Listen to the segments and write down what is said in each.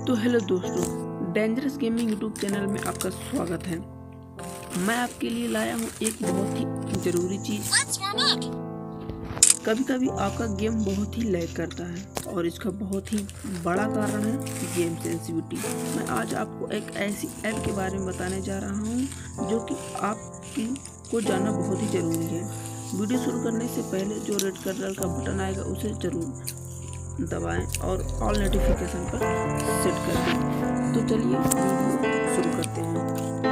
तो हेलो दोस्तों, dangerous gaming YouTube channel में आपका स्वागत है। मैं आपके लिए लाया हूँ एक बहुत ही ज़रूरी चीज़। कभी कभी आपका गेम बहुत ही लैग करता है और इसका बहुत ही बड़ा कारण है गेम सेंसिटिविटी। मैं आज आपको एक ऐसी ऐप के बारे में बताने जा रहा हूँ जो कि आपकी को जानना बहुत ही ज़रूरी है। वीडियो शुरू करने से पहले जो रेड कलर का बटन आएगा उसे ज़रूर दबाएं और ऑल नोटिफिकेशन पर सेट कर दें। तो चलिए वीडियो शुरू करते हैं।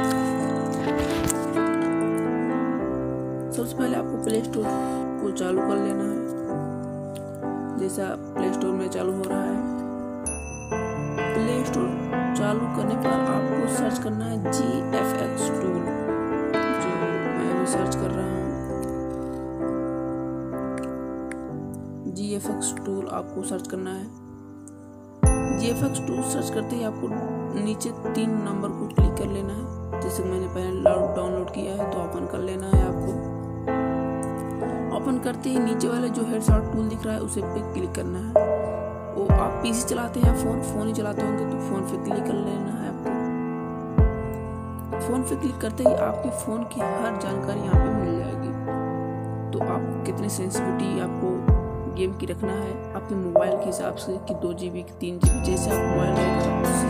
सबसे पहले आपको प्ले स्टोर को चालू कर लेना है। जैसा प्ले स्टोर में चालू हो रहा है, प्ले स्टोर चालू करने पर आपको सर्च करना है GFX टूल, जो मैं अभी सर्च कर रहा हूँ। GFX टूल आपको सर्च करना है। GFX टूल सर्च करते ही आपको नीचे 3 नंबर को क्लिक कर लेना है। जैसे मैंने पहले डाउनलोड किया है तो ओपन कर लेना है आपको। ओपन करते ही नीचे वाले जो हेडशॉट टूल दिख रहा है उसे पे क्लिक करना है। वो आप पीसी चलाते हैं, फोन ही चलाते होंगे तो फोन पे क्लिक कर लेना है आपको। फोन पे क्लिक करते ही आपके फोन की हर जानकारी यहाँ पे मिल जाएगी। तो आप कितनी सेंसिटिविटी आपको गेम की रखना है आपके मोबाइल के हिसाब से कि 2 GB की 3 GB, जैसे आप मोबाइल